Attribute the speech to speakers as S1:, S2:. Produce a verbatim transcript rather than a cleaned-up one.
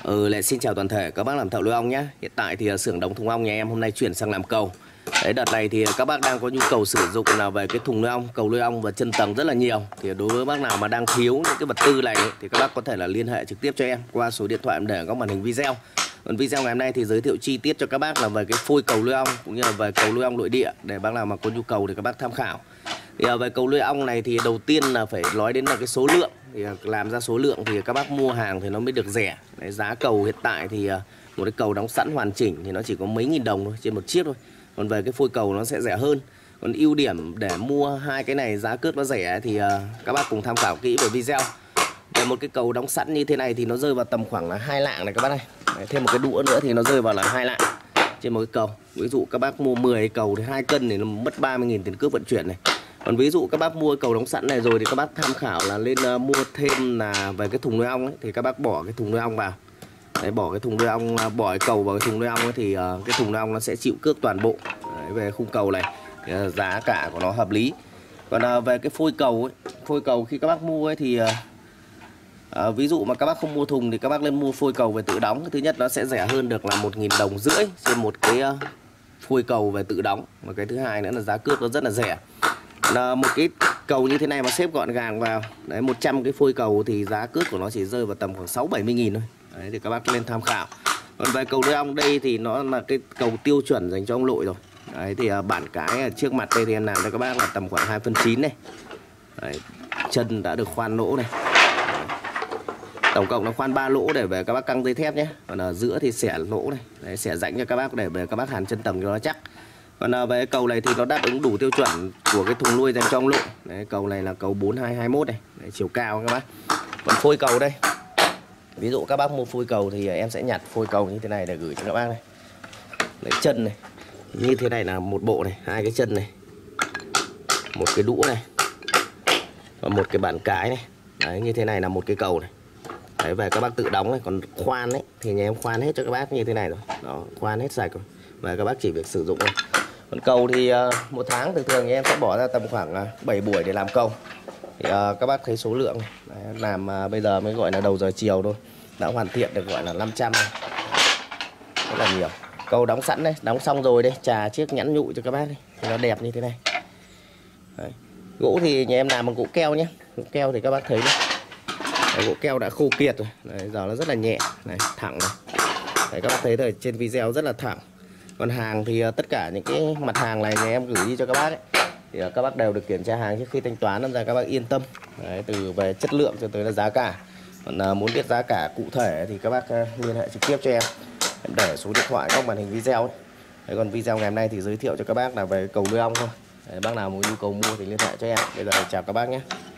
S1: Ừ, lại xin chào toàn thể các bác làm thợ nuôi ong nhé. Hiện tại thì xưởng đóng thùng ong nhà em hôm nay chuyển sang làm cầu. Đấy, đợt này thì các bác đang có nhu cầu sử dụng là về cái thùng nuôi ong, cầu nuôi ong và chân tầng rất là nhiều. Thì đối với bác nào mà đang thiếu những cái vật tư này ấy, thì các bác có thể là liên hệ trực tiếp cho em qua số điện thoại em để ở góc màn hình video. Còn video ngày hôm nay thì giới thiệu chi tiết cho các bác là về cái phôi cầu nuôi ong cũng như là về cầu nuôi ong nội địa, để bác nào mà có nhu cầu thì các bác tham khảo. Thì về cầu nuôi ong này thì đầu tiên là phải nói đến là cái số lượng. Thì làm ra số lượng thì các bác mua hàng thì nó mới được rẻ. Đấy, giá cầu hiện tại thì một cái cầu đóng sẵn hoàn chỉnh thì nó chỉ có mấy nghìn đồng thôi, trên một chiếc thôi. Còn về cái phôi cầu nó sẽ rẻ hơn. Còn ưu điểm để mua hai cái này giá cước nó rẻ thì các bác cùng tham khảo kỹ về video. Về một cái cầu đóng sẵn như thế này thì nó rơi vào tầm khoảng là hai lạng này các bác này. Đấy, thêm một cái đũa nữa thì nó rơi vào là hai lạng trên một cái cầu. Ví dụ các bác mua mười cầu thì hai cân thì nó mất ba mươi nghìn tiền cước vận chuyển này. Còn ví dụ các bác mua cầu đóng sẵn này rồi thì các bác tham khảo là lên uh, mua thêm là về cái thùng nuôi ong ấy, thì các bác bỏ cái thùng nuôi ong vào. Đấy, bỏ cái thùng nuôi ong, bỏ cái cầu vào cái thùng nuôi ong ấy, thì uh, cái thùng nuôi ong nó sẽ chịu cước toàn bộ. Đấy, về khung cầu này thì, uh, giá cả của nó hợp lý. Còn uh, về cái phôi cầu ấy, phôi cầu khi các bác mua ấy thì uh, uh, ví dụ mà các bác không mua thùng thì các bác lên mua phôi cầu về tự đóng. Thứ nhất nó sẽ rẻ hơn được là một nghìn đồng rưỡi trên một cái uh, phôi cầu về tự đóng. Và cái thứ hai nữa là giá cước nó rất là rẻ. Là một cái cầu như thế này mà xếp gọn gàng vào đấy, một trăm cái phôi cầu thì giá cước của nó chỉ rơi vào tầm khoảng sáu bảy mươi nghìn thôi. Đấy, thì các bác lên tham khảo. Còn về cầu nuôi ong đây thì nó là cái cầu tiêu chuẩn dành cho ong nội rồi. Đấy, thì bản cái ở trước mặt đây thì em làm cho các bác là tầm khoảng hai phân chín này. Đấy, chân đã được khoan lỗ này. Đấy, tổng cộng nó khoan ba lỗ để về các bác căng dây thép nhé. Còn ở giữa thì xẻ lỗ này. Đấy, xẻ rãnh cho các bác để về các bác hàn chân tầng cho nó chắc. Còn về cái cầu này thì nó đáp ứng đủ tiêu chuẩn của cái thùng nuôi dành cho ong nội. Đấy, cầu này là cầu bốn hai hai mốt này. Đấy, chiều cao các bác. Còn phôi cầu đây, ví dụ các bác mua phôi cầu thì em sẽ nhặt phôi cầu như thế này để gửi cho các bác này. Đấy, chân này như thế này là một bộ này, hai cái chân này, một cái đũa này và một cái bàn cái này. Đấy, như thế này là một cái cầu này. Đấy, về các bác tự đóng này. Còn khoan ấy thì nhà em khoan hết cho các bác như thế này rồi. Đó, khoan hết sạch rồi và các bác chỉ việc sử dụng thôi. Còn cầu thì uh, một tháng thường thường em sẽ bỏ ra tầm khoảng uh, bảy buổi để làm cầu. Thì uh, các bác thấy số lượng này. Đấy, làm uh, bây giờ mới gọi là đầu giờ chiều thôi, đã hoàn thiện được gọi là năm trăm này. Rất là nhiều. Cầu đóng sẵn đây, đóng xong rồi đây, trà chiếc nhẵn nhụi cho các bác đi. Thì nó đẹp như thế này. Đấy. Gỗ thì nhà em làm bằng gỗ keo nhé. Gỗ keo thì các bác thấy đấy. Đấy, gỗ keo đã khô kiệt rồi. Đấy, giờ nó rất là nhẹ, này, thẳng này. Đấy, các bác thấy rồi, trên video rất là thẳng. Còn hàng thì tất cả những cái mặt hàng này nhà em gửi đi cho các bác ấy, thì các bác đều được kiểm tra hàng trước khi thanh toán, nên ra các bác yên tâm. Đấy, từ về chất lượng cho tới là giá cả. Còn à, muốn biết giá cả cụ thể thì các bác à, liên hệ trực tiếp cho em. Em để số điện thoại góc màn hình video. Đấy, còn video ngày hôm nay thì giới thiệu cho các bác là về cầu nuôi ong thôi. Đấy, bác nào muốn nhu cầu mua thì liên hệ cho em. Bây giờ chào các bác nhé.